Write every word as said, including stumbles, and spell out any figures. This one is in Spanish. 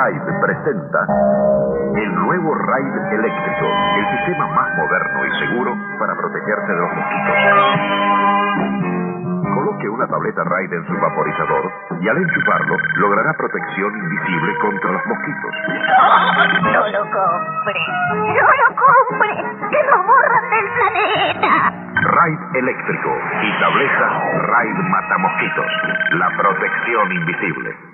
Raid presenta el nuevo Raid eléctrico, el sistema más moderno y seguro para protegerse de los mosquitos. Coloque una tableta Raid en su vaporizador y al enchufarlo logrará protección invisible contra los mosquitos. ¡Oh, no lo compre! ¡No lo compre! ¡Que nos borran del planeta! Raid eléctrico y tableta Raid matamosquitos. La protección invisible.